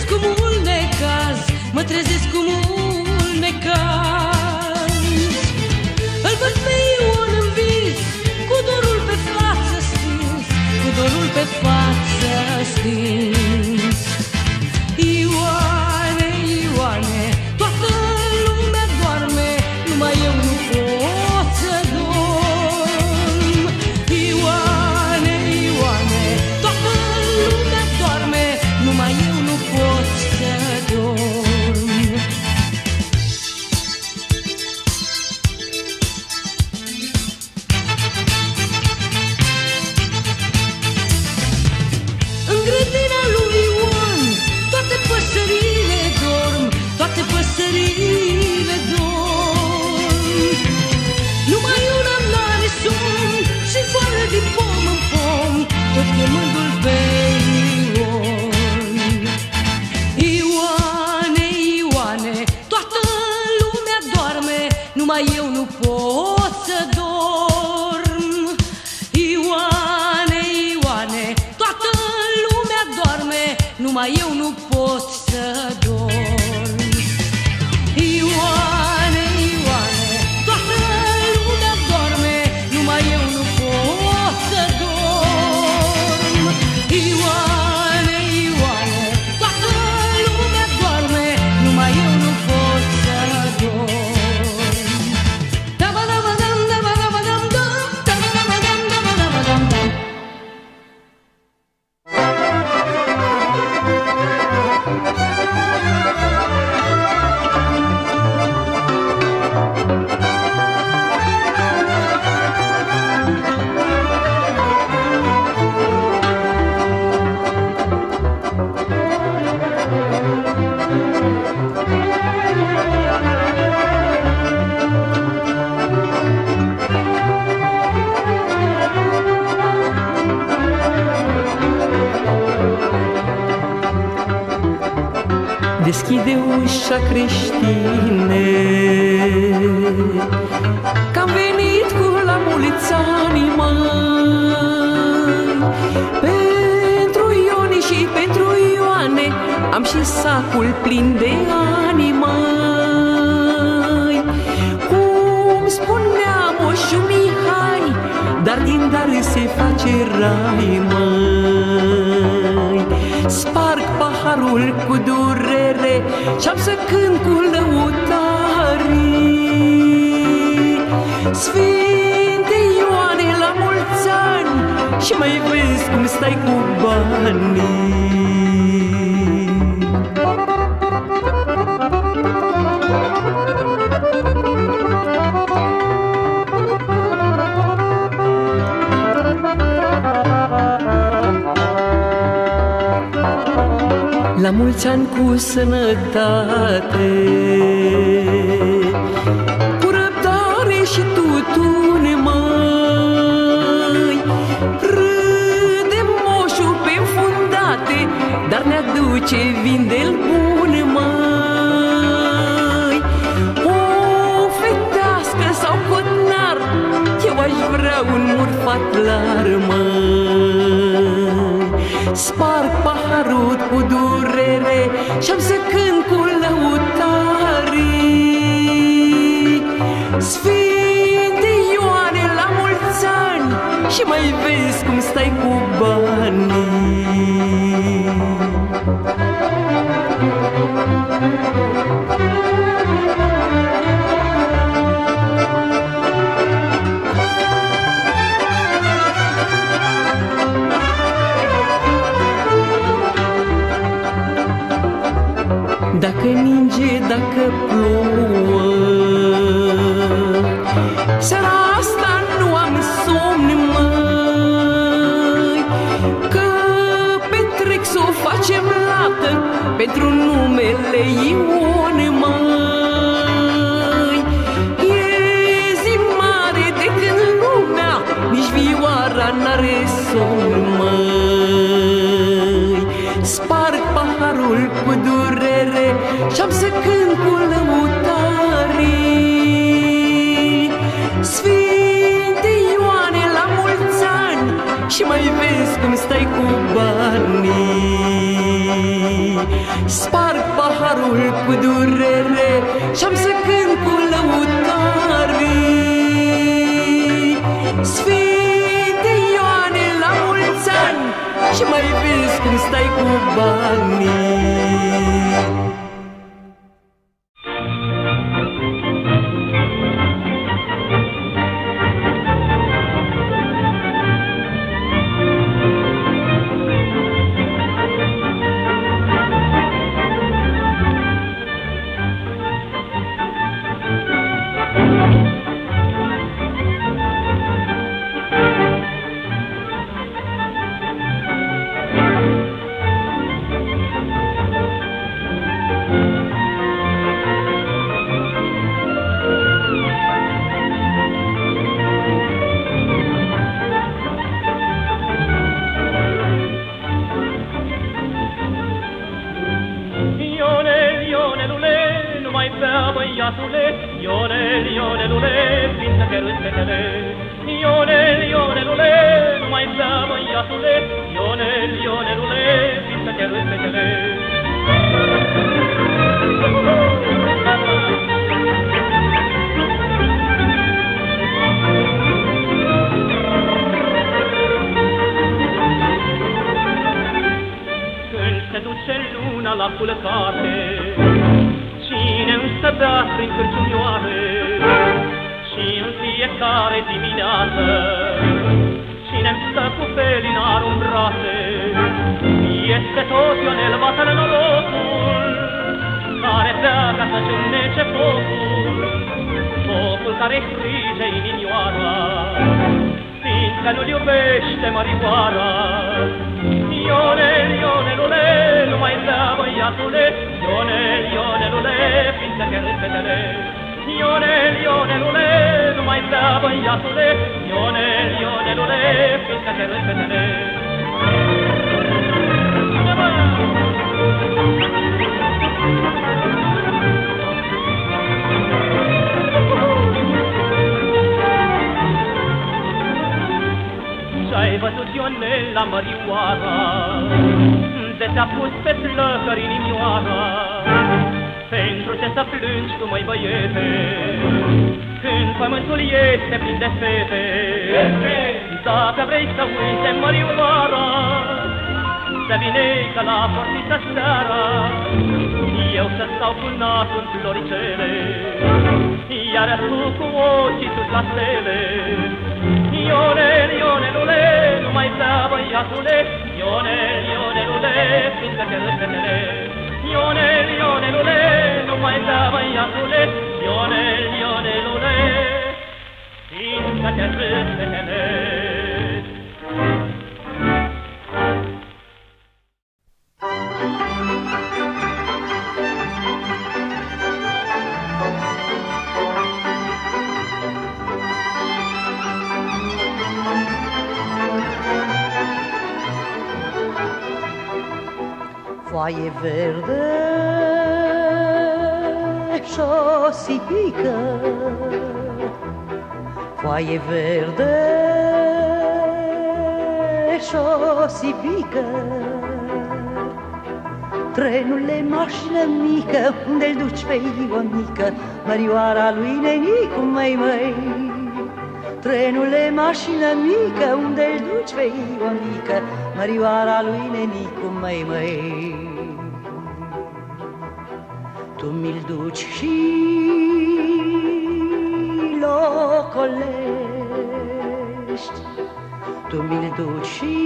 cu mult necaz, mă trezesc cu mult necaz. Îl văd pe Ion în vis, cu dorul pe față stins, cu dorul pe față stins. Ioane, Ioane, toată lumea doarme, numai eu nu pot să dorm. Ioane, Ioane, toată lumea doarme, numai eu nu pot să dorm. În grădina lui Ion toate păsările dorm, toate păsările dorm. Numai una n-are somn și zboară din pom în pom, tot chemându-l pe Ion. Ioane, Ioane, toată lumea doarme, numai eu nu pot să dorm. Ioane, Ioane, toată lumea doarme, numai eu nu pot să dorm. Ioane, Ioane, toată lumea doarme, numai eu nu pot să dorm. Ioane, Ioane, toată lumea doarme, numai eu nu pot să dorm. Deschide ușa, creștine, că-am venit cu la mulți ani, măi. Pentru Ioni și pentru Ioane am și sacul plin de ani, măi. Cum spunea moșul Mihai, dar din dar se face rai, măi. Sparg paharul cu durere și-am să cânt cu lăutarii. Sfinte Ioane, la mulți ani, și mai vezi cum stai cu banii. La mulți ani cu sănătate, cu răbdare și tutune, măi. Râde moșul pe fundate, dar ne aduce vindel bune, măi. O fetească sau cotnar, eu aș vrea un murfatlar, măi. Sparg paharul cu durere și-am să cânt cu lăutarii. Sfinte Ioane, la mulți ani, și mai vezi cum stai cu banii. Dacă ninge, dacă plouă, seara asta nu am somn, măi. Că petrec să o facem lată pentru numele Ion, măi. E zi mare de când lumea nici vioara n-are somn, măi. Sparg paharul cu durere și-am să cânt cu lăutarii. Sfinte Ioane, la mulți ani, și mai vezi cum stai cu banii. sparg paharul cu durere și-am să cânt cu lăutarii. Sfinte Ioane, la mulți ani și mai vezi cum stai cu banii. La culcate, cine-mi să bea prin cârciumioare, și în fiecare dimineață, cine-mi stă cu felinarul în brațe, este tot Ionel Vatră norocul, care pleacă să-și înnece focul, focul care frige inimioara, fiindcă nu-l iubește mărioara. Ionel, Ionelule, nu mai bea, băiatule, Ionel, Ionelule, fiindcă te râd fetele. Ionel, Ionelule, nu mai bea, băiatule, Ionel, Ionelule, fiindcă te râd fetele. Ce-ai văzut, Ionel, la mărioara, de te-a pus pe flăcări inimioara, pentru ce să plângi tu, măi băiete, când pământul este plin de fete? Dacă vrei să uite mărioara, să vinei la portiță seara, eu să stau cu nasul în floricele, iar tu cu ochii sus la stele. Ionel, Ionelule, nu mai bea, băiatule, Ionel, Ionelule, fiindcă te râd fetele. Ionel, Ionelule, nu mai bea, băiatule, Ionel, Ionelule, fiindcă te râd fetele. Foaie verde și-o sipică, foaie verde și-o sipică. Trenule, mașină mică, unde-l duci pe Ionică, mărioara lui Nenicu, măi. Trenule, mașină mică, unde-l duci pe Ionică, mărioara lui Nenicu, măi. Tu mi-l duci și locolești, tu mi-l duci și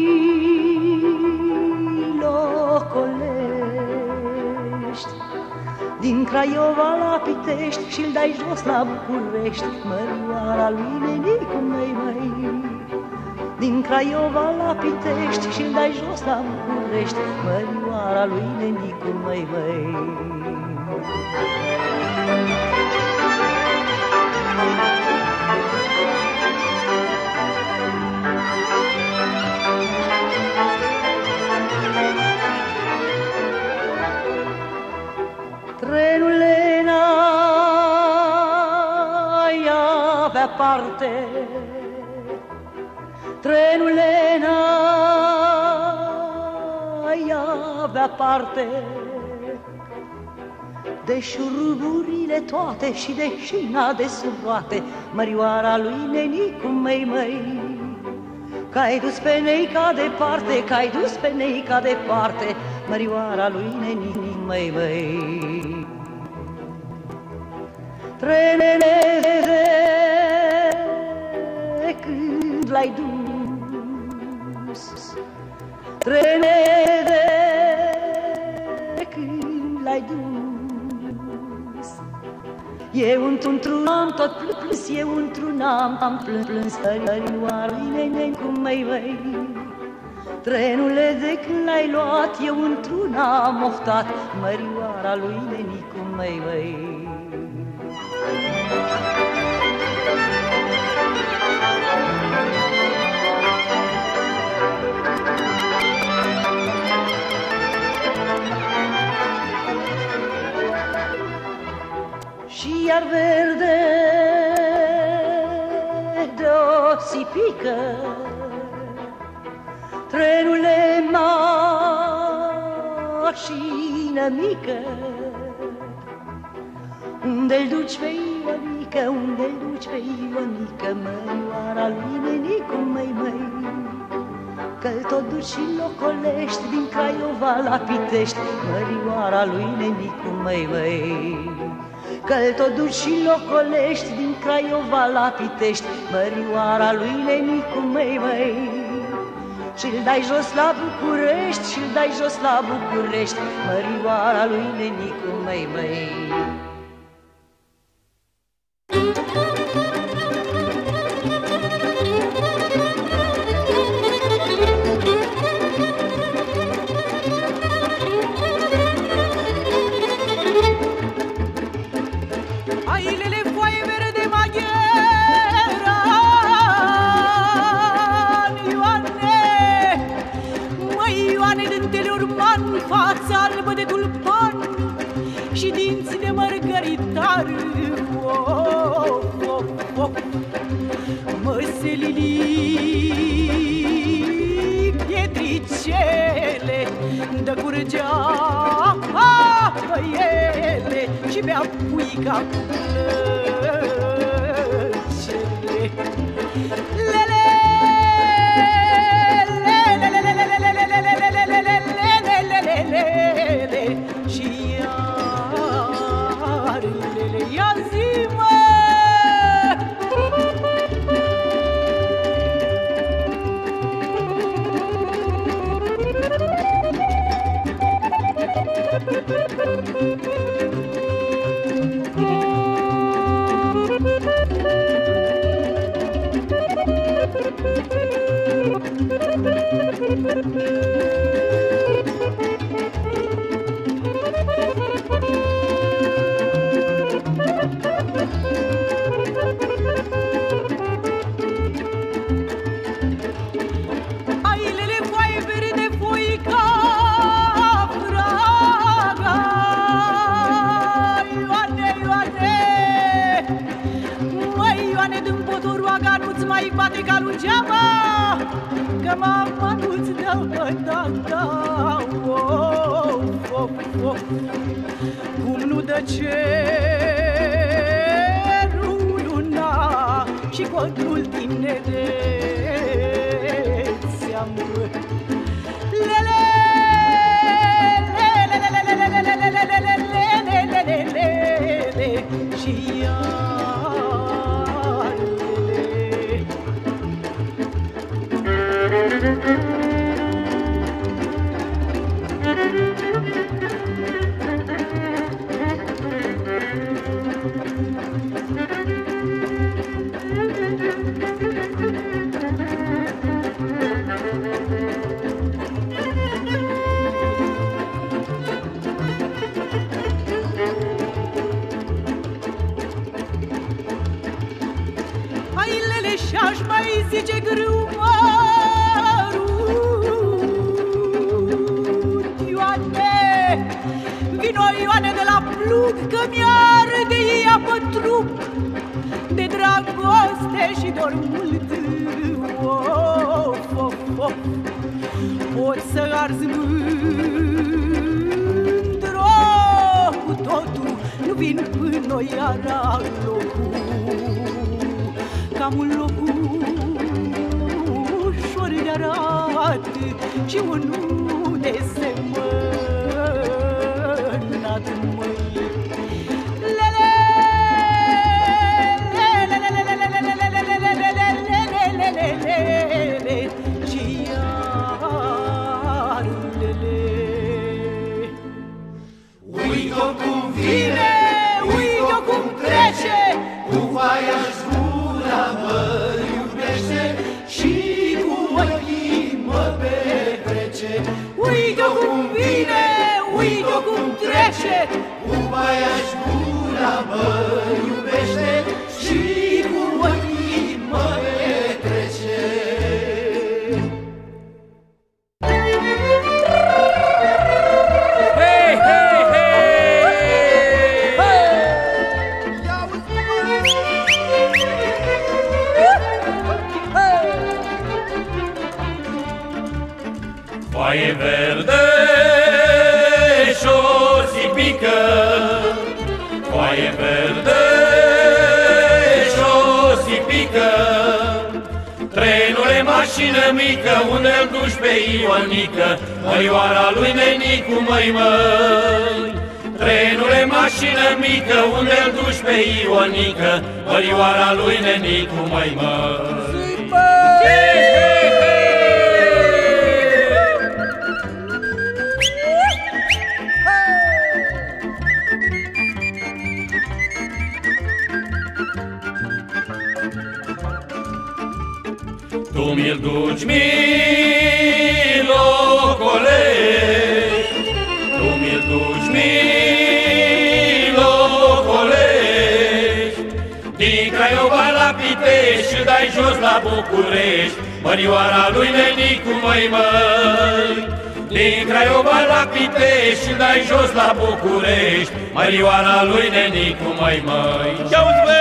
locolești. Din Craiova la Pitești și-l dai jos la București, mărioara lui Nenicu, măi. Din Craiova la Pitești și-l dai jos la București, mărioara lui Nenicu, măi. Trenule, n-ai avea parte, trenule, n-ai avea parte de șuruburile toate și de șina de sub roate, mărioara lui Nenicu, măi, că-ai dus pe Neica departe, că-ai dus pe Neica departe, mărioara lui Nenicu, măi. Trenele când l-ai dus, trenele când l-ai dus, eu într-un am tot plâns, eu într-un am plâns, mărioara lui Nenicu, măi. Trenule de când l-ai luat, eu într-un am oftat, mărioara lui Nenicu, măi. Și iar verde de-o țipică, trenule, mașină mică, unde-l duci pe Ionică, unde-l duci pe Ionică, mărioara lui Nenicu, măi, că-l tot duci și locolești din Craiova la Pitești, mărioara lui Nenicu, măi, că-l tot duci și locolești din Craiova la Pitești, mărioara lui Nenicu, măi. Și-l dai jos la București, și-l dai jos la București, mărioara lui Nenicu, măi. Și dinți de mărgăritar, măselili, pietricele, dă curgea pe ele și bea puica cu plăcere. Și iarele, ia zi-mă! Mai bate ca lui geaba, că mama nu-ți dă pătata. Cum nu dă cerul luna și codul tinerețea mă. Și și-aș mai zice greu mărut, Ioane, vino Ioane de la plug, că mi-arde ea pe trup de dragoste și dor mult. Poți să arzi mâini totul, nu vin până iara locul. Cam un locul ușor de arat și unul de semănat, măi. Și iar lele. Uite-o cum vine, uite-o cum trece, cu vaia zbura mă iubește și cu ochii mă petrece. uite-o cum vine, uite-o cum trece, Cu vaia zbura mă iubește și cu ochii mă petrece. Hei, hei, hei! Foaie verde și-o zipică, foaie verde și-o zipică, trenule, mașină mică, unde-l duci pe Ionică, mărioara lui Nenicu, măi, măi. Trenule, mașină mică, unde-l duci pe Ionică, mărioara lui Nenicu, măi, măi. Tu mi-l duci, milocolești, tu mi-l duci, milocolești, din Craiova la Pitești și dai jos la București, mărioara lui Nenicu, măi, măi. Din Craiova la Pitești și dai jos la București, mărioara lui Nenicu, măi, măi. Ce-auzi, băi?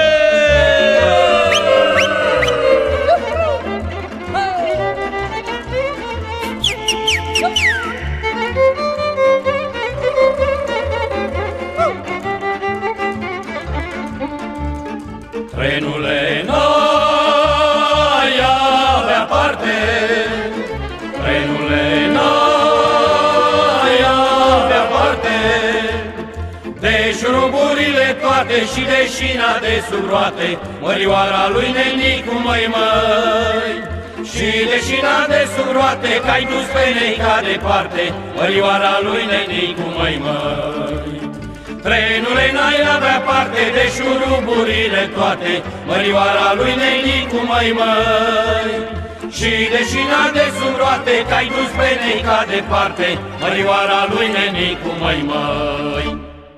Trenule, n-ai avea parte, trenule, n-ai avea parte, de șuruburile toate și de șina de sub roate, mărioara lui Nenicu, măi, măi. Și de șina de sub roate, că-ai dus pe Neica departe, mărioara lui Nenicu, măi, măi. Trenule, n-ai avea parte de șuruburile toate, mărioara lui Nenicu, măi, măi. Și de șina de sub roate, că-ai dus pe Neica departe, mărioara lui Nenicu, măi, măi.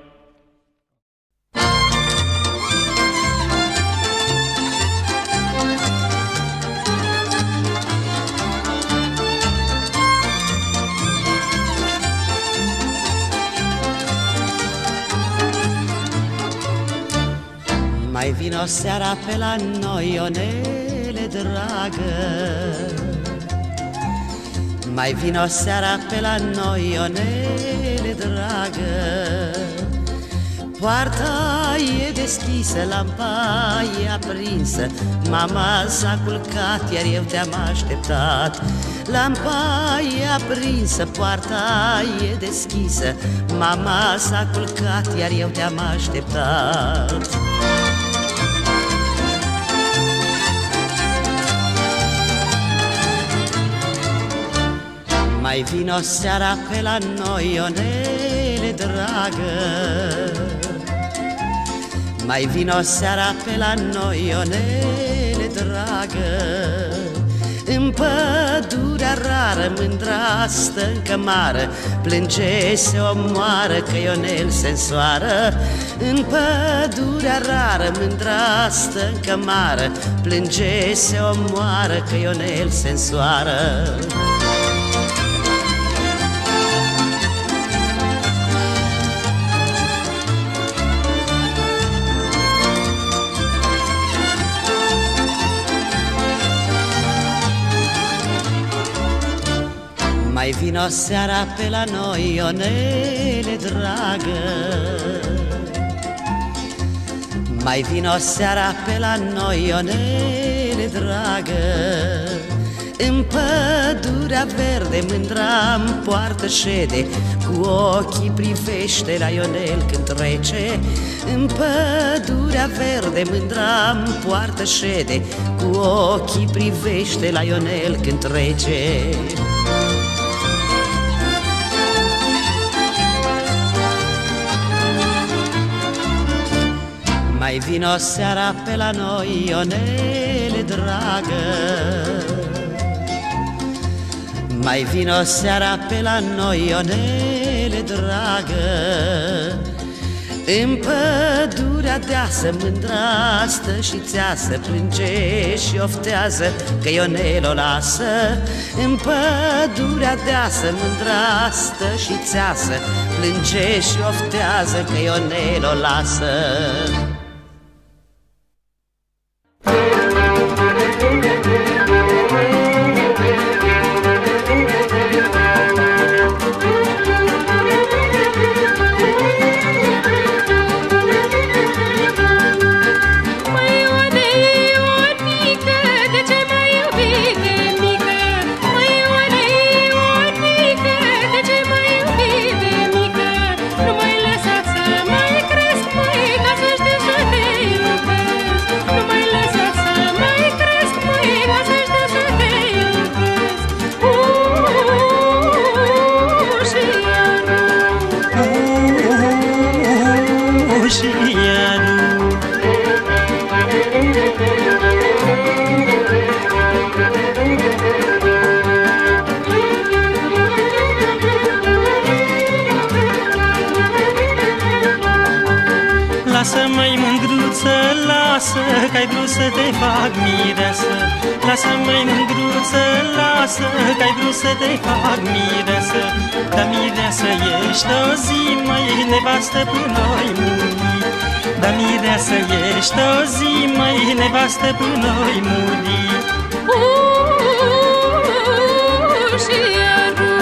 Mai vino seara pe la noi, Ionele dragă. Mai vino seara pe la noi, Ionele dragă. Poarta e deschisă, lampa e aprinsă, mama s-a culcat, iar eu te-am așteptat. Lampa e aprinsă, poarta e deschisă, mama s-a culcat, iar eu te-am așteptat. Mai vino seara pe la noi, Ionele dragă. Mai vino seara pe la noi, Ionele dragă. În pădurea rară, mândra stă în cămară, plânge, se omoară, că Ionel se însoară. În pădurea rară, mândra stă în cămară, plânge, se omoară, că Ionel se însoară. Mai vino seara pe la noi, Ionele dragă. Mai vino seara pe la noi, Ionele dragă, în pădurea verde mândra-mi poartă șede, cu ochii privește la Ionel când trece. În pădurea verde mândra-mi poartă șede, cu ochii privește la Ionel când trece. Mai vino seara pe la noi, Ionele dragă, mai vino seara pe la noi, Ionele dragă, în pădurea deasă mândra stă și țeasă, plânge și oftează că Ionel o lasă. În pădurea deasă mândra stă și țeasă, plânge și oftează că Ionel o lasă. Lasă-măi mândruță, lasă, că-ai vrut să te fac mireasă. Lasă-măi mândruță, lasă, că-ai vrut să te fac mireasă. Dar mireasă ești o zi, măi, nevastă până noi muri. Dar mireasă ești o zi, măi, nevastă până noi muri. Și iară,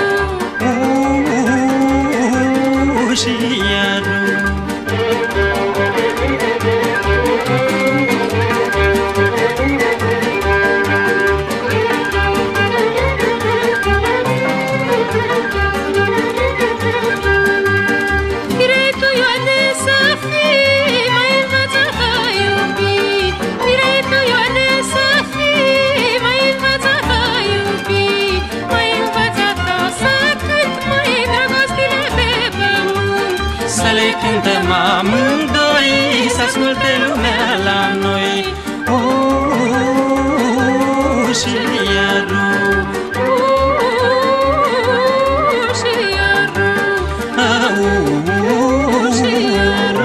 și iară. Cântăm amândoi, să asculte lumea la noi. Și iară, și iară, și iară,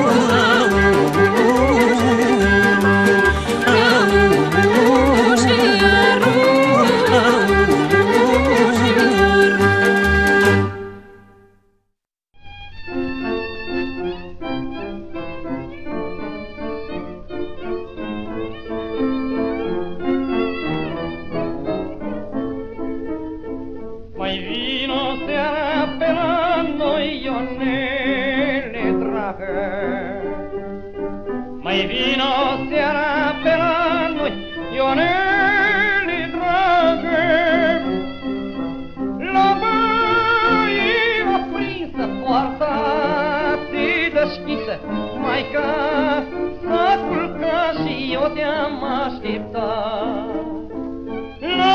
Mai vino seara pe la noi, Ionele dragă, la băie aprinsă, poarta ți deschisă, Maica s-a culcat și eu te-am așteptat. La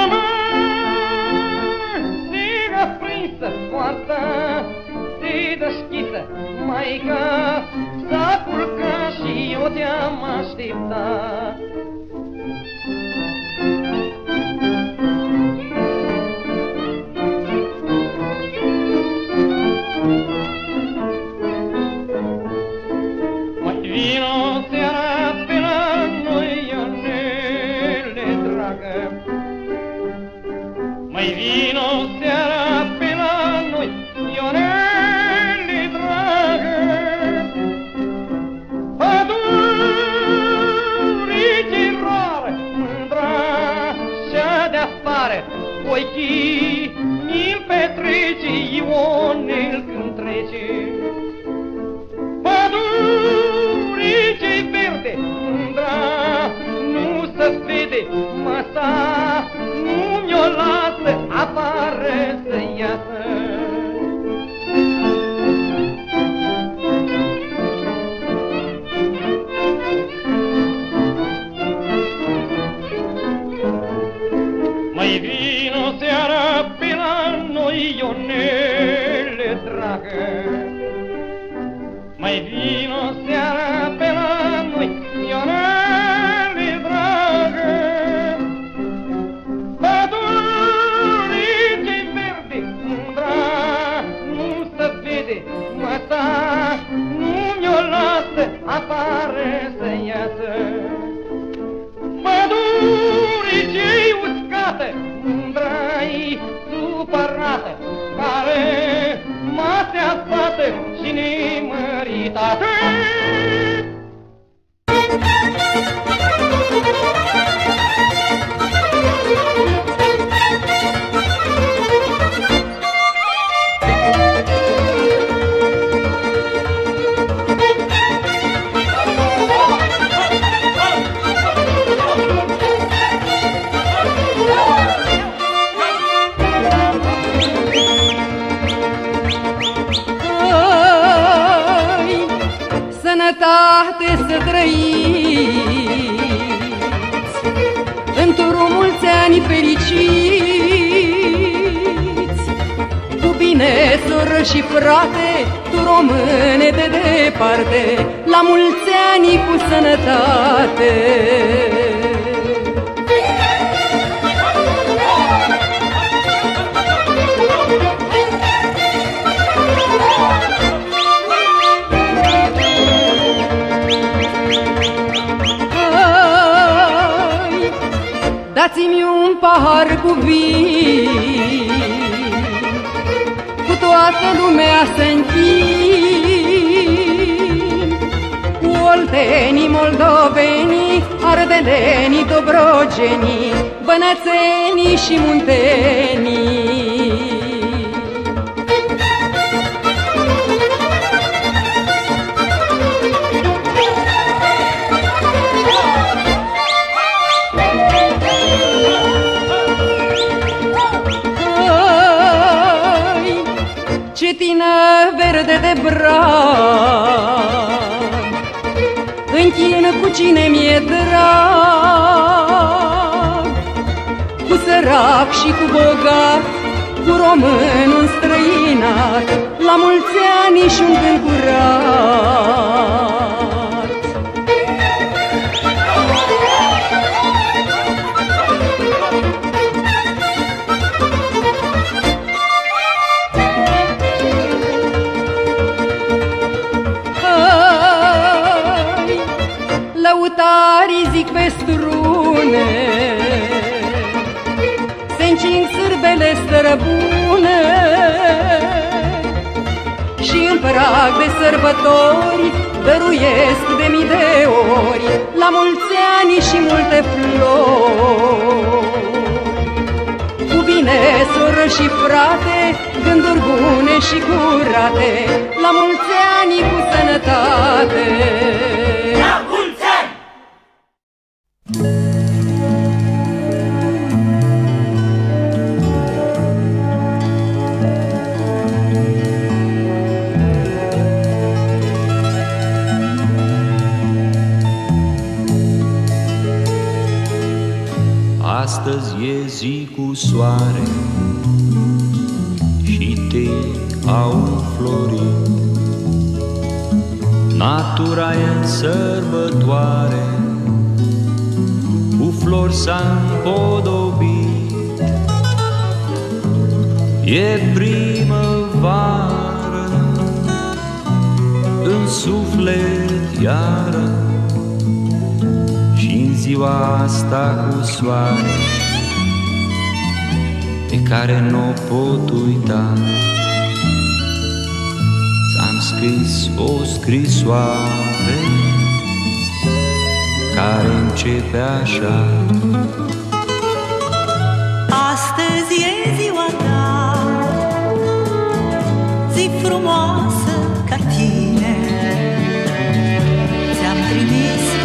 băie aprinsă, poarta ți deschisă, Maica s-a culcat și eu te-am așteptat. Mai vino seara pe la noi, Ionele dragă, mai vino seara pe la noi, Ionele dragă. Pădurii rare, mândra și-a de-afară, ochii mi-l petrece, Ionel când trece. Pădurii verde, mândra nu se vede, măsa nu mi-o lasă afară să iasă. Mai vino seara pe la noi, Ionele dragă. Mai vino seara pe la noi, Ionele dragă. Pădurii ce-i verde, mândra nu se vede, măsa nu mi-o lasă afară să iasă. Pădurii ce-i uscată, mândra-i supărată, care masea fată și nemăritată. Sănătate să trăiți, într-o mulți ani fericiți, cu bine, soră și frate, tu române de departe, la mulți ani cu sănătate. Dați-mi un pahar cu vin, cu toată lumea să închin, cu oltenii, moldovenii, ardelenii, dobrogenii, bănățenii și muntenii. Cetină verde de brad, închin cu cine mi-e drag, cu sărac și cu bogat, cu român un străinat, la mulți ani și un gând curat. Lăutarii zic pe strune, se-ncing sârbele străbune, și în prag de sărbători dăruiesc de mii de ori, la mulți ani și multe flori. Cu bine, soră și frate, gânduri bune și curate, la mulți ani cu sănătate. La mulți ani! Astăzi e zi cu soare și te au înflorit. Natura e în sărbătoare, cu flori s-a împodobit. E primăvară, în suflet iară, și-n ziua asta cu soare, pe care n-o pot uita, ți-am scris o scrisoare care începe așa. Astăzi e ziua ta, zi frumoasă ca tine, ți-am trimis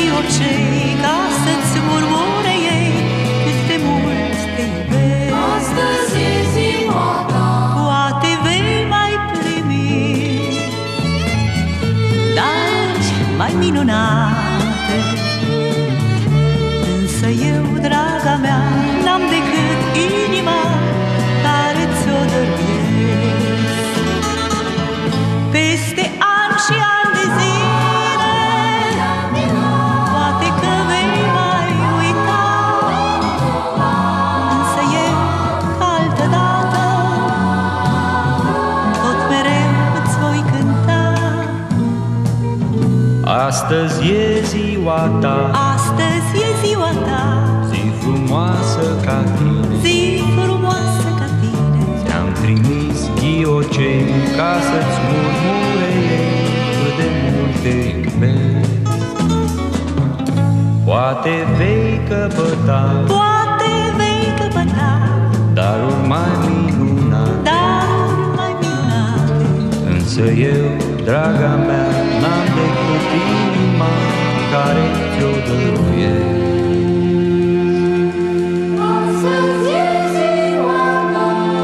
Astăzi e ziua ta, Astăzi e ziua ta, zi frumoasă ca tine, zi frumoasă ca tine. Ți-am trimis ghiocei ca să-ți murmure cât de mult te iubesc. Poate vei căpăta, Poate vei căpăta darul mai minunat, darul mai minunat. însă eu, draga mea, n-am decât inima care ți-o dăruiesc. Astăzi e ziua ta.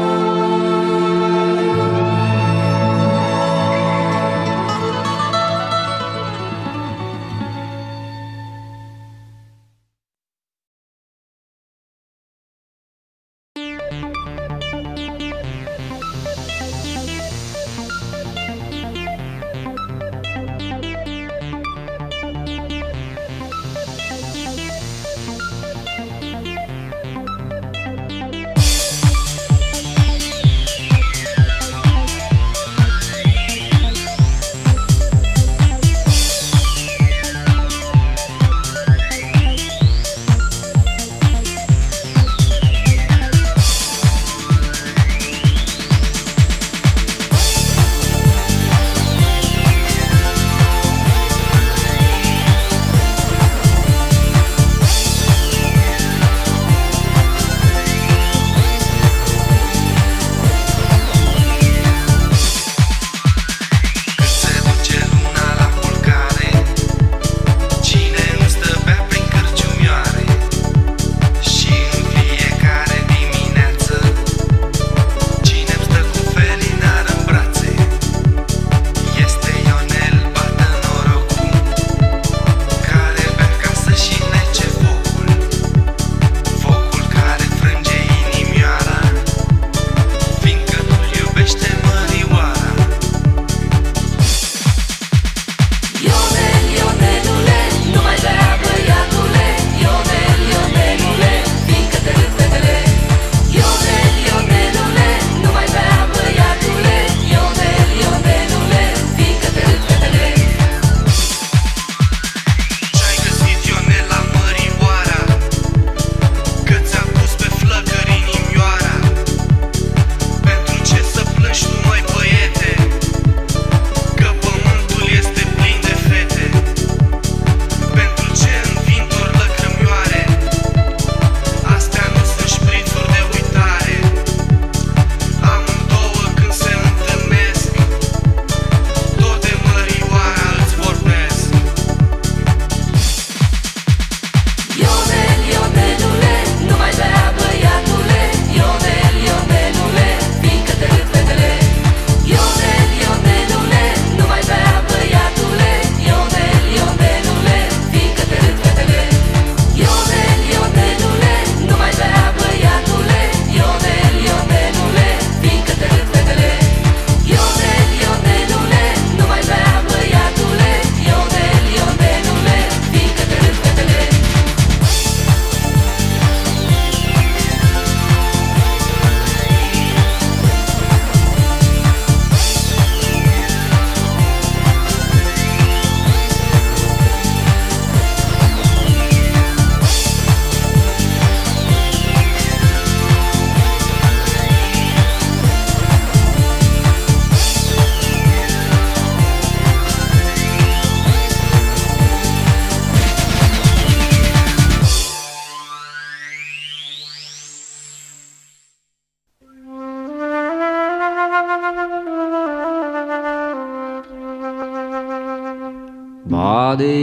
Ba de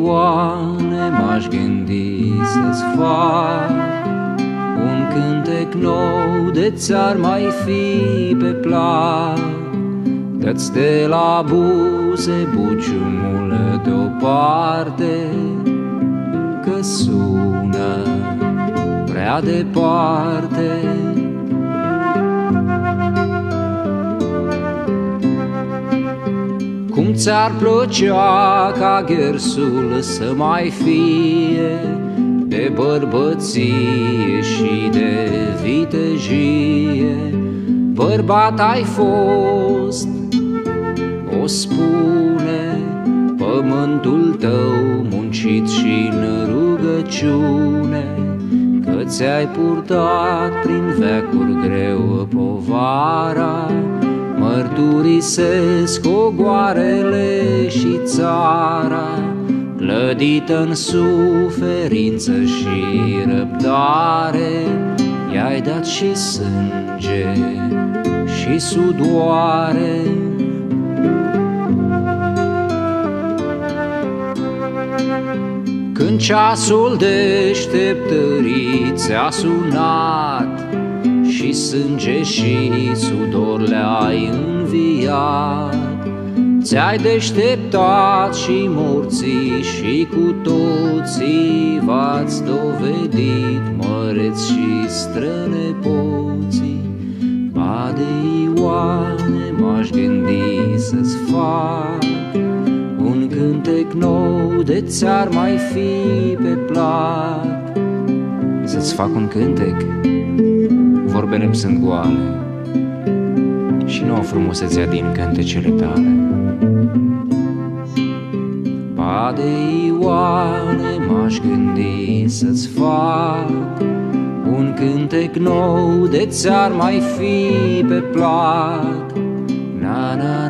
Ioane m-aș gândi să-ți fac un cântec nou de ți-ar mai fi pe plac, că-ți de la buze buciumul deoparte, că sună prea departe. Cum ți-ar plăcea ca ghersul să mai fie de bărbăție și de vitejie? Bărbat ai fost, o spune, pe pământul tău muncit și în rugăciune, că ți-ai purtat prin veacuri greu povara. Mărturisesc ogoarele și țara, clădită în suferință și răbdare. I-ai dat și sânge și sudoare. Când ceasul deșteptării ți-a sunat și sânge și sudor le-ai înviat, ți-ai deșteptat și morții și cu toții v-ați dovedit măreți și strănepoții. Ba de Ioane m-aș gândi să-ți fac un cântec nou de ți-ar mai fi pe plac. Să-ți fac un cântec? Vorbele-mi sunt goale și nu au frumusețea din cântecele tale. Ba de Ioane m-aș gândi să-ți fac un cântec nou de ți-ar mai fi pe plac. Na, na,